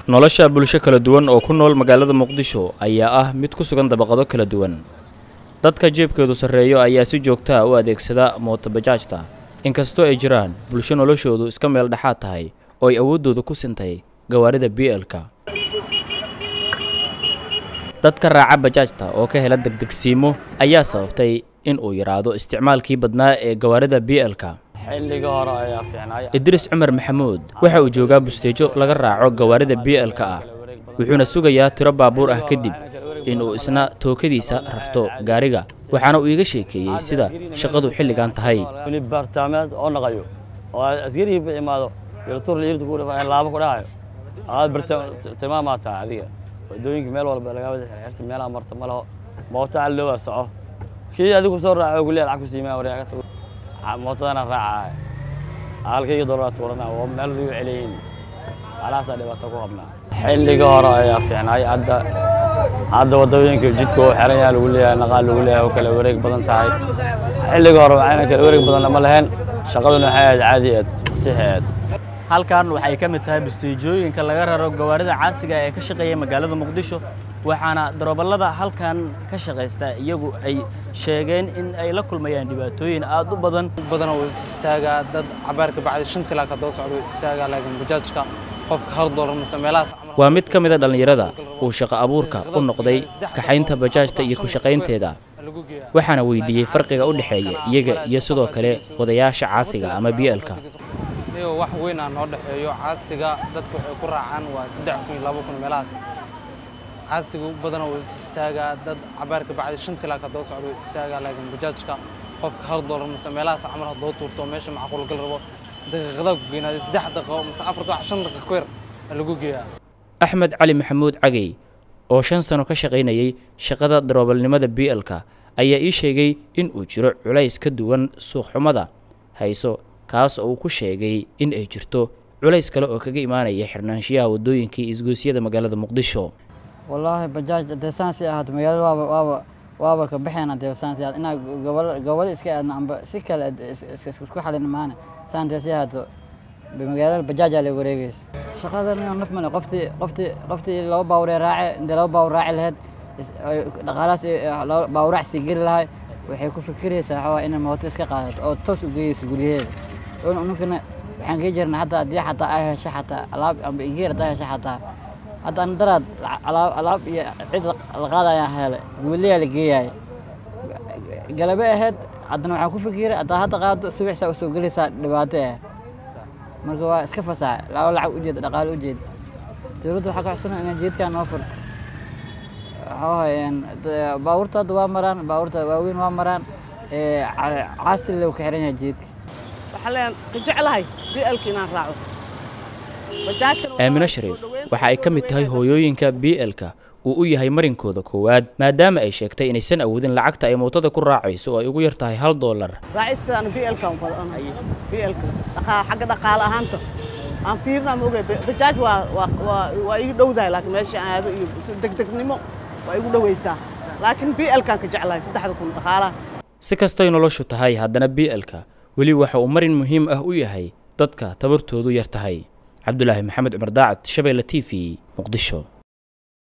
nolosha bulsho kala duwan oo ku nool magaalada Muqdisho ayaa ah mid ku sugan dabaqado kala duwan. Dadka jeebkoodu sareeyo ayaa si joogto ah u adeegsada mooto bajaajta, inkastoo ay jiraan bulsho noloshoodu iska meel dhaxaad tahay oo ay awoodooda ku sintay gawaarida BL-ka. Dadka raaca bajaajta oo ka hela degdegsiimo ayaa sababtay in uu yiraahdo isticmaalkii badnaa ee gawaarida BL-ka. Idris Cumar Maxamuud waxa uu joogaa busteejo laga raaco gawaarida BL-ka ah, wuxuuna sugayaa tiro baabuur ah kadib in uu isna tookadiisa rarto gaariga, waxaana uu iga sheekeeyay sida shaqadu xilligan tahay. bartaameed oo naqayo oo asgari imaado yirtur liirtu ku dhafay laabo ku dhacayo aad bartamaamata adiga wadooyinka meel walba laga wada xirxirta meel amarta malaho mooto loo wasaco kii adigu soo raaco guleel lacag ku siimaa wareegta mootadana raacay halkii dollar tuurana oo meel uu celeeyay alaas dhibaato ku qabnaa xilliga hore ayaa fiicnay hadda wadooyinka jidka oo xiran yahay lagu leeyahay naqaal lagu leeyahay oo kala wareeg badan tahay xilliga hore waxaan kala wareeg badan lama lahayn shaqaduna waxay caadi ah saxeed. Halkan waxay ka mid tahay busteejooyinka laga raro gawaarida caasiga ee ka shaqeeya magaalada Muqdisho, waxaana darawallada halkan ka shaqeysta iyagu ay sheegeen in ay la kulmayaan dhibaatooyin aad u badan oo istaaga dad cabaarka bacdi 5 ilaa ka doo socdo istaaga laakiin bajaajka qofka hal dollar mise meelahaas. Waa mid ka mid ah dhalinyarada uu shaqo abuurka u noqday kaxaynta bajaajta iyo ku shaqaynteeda, waxaana weydiiyay farqiga u dhaxeeya iyaga iyo sidoo kale wadayaasha caasiga ama BL-ka. wax weyn aan noo dhaxeeyo caasiga dadku waxay ku raacaan waa 3,000 2,000 meelahaas. caasiga badan oo istaaga dad cabaarka bacdi 5 ilaa ka doo socdo istaaga laakiin bajaajka qofka hal dollar mise meelahaas camal hadoo tuurto meesha macquul gal rabo daqiiqada ku geenaad 3 daqiiqo mise 4 daqiiqo ku yar lagu geeyaa. Axmed Cali Maxamuud Cagey oo 5 sano ka shaqeynayay shaqada darawalnimada BL-ka ayaa ii sheegay in uu jiro culays ka duwan suuq xumada hayso, kaas oo uu ku sheegay in ay jirto culays kale oo kaga imaanaya xirnaanshiyaha wadooyinkii isgoosiyada magaalada Muqdisho. والله بجاج دسانسي أحد مجال وابا كبحنا دسانسي أحد إنا قبل إسكا أنا سكال إسكو حالنا معنا سانتسي أحد بمجال البجاج اللي وريجيس. شغالنا نفهم قفتي لو باوري راعي عند لو باور راعي لهاد خلاص لو باور راعي سجل لها وحيكون فكري ساحوا إن الموت إسكا قاعد أو توس وجيس يقولي هذا. ممكن حنجيجرنا حتى دي حتى أيه شحتى ألعاب أم بيجير ده شحتى. هذا ندرد على عيد الغدا يا هلا ولي اللي جاي قلبه هاد عندنا وحكون فكير هذا غاد سبع سوق جلسة لبعته مركوا اسكفة ساعة لا ولا وجد دقال وجد ترد حق عشان أنا جيت كان وفر يعني باورتا دوا مران باورتا وين ومران عاسل لو كحرين جيت حاليا كجعلهاي بيأكلنا راعو Aamina Shariif waxa ay ka mid tahay hooyooyinka BL-ka uu u yahay marinkooda koowaad maadaama ay sheegtay inaysan awoodin lacagta ay mootada ku raacayso oo ay ugu yar tahay $1. raacistaan BL-ka u badan BL-ka xagga dhaqaale ahaanta aan fiirna ma ogay bajaaj waa igu dhowdahay laakiin meesha aado iyo degdegnimo waa igu dhaweysaa laakiin BL-ka ka jeclahay 3,000 dhaqaalaha. Si kastoo noloshu tahay haddana BL-ka weli waxa uu marin muhiim ah u yahay dadka tabartoodu yar tahay. عبد الله محمد عمر داعت شبيلة TV مقدشو.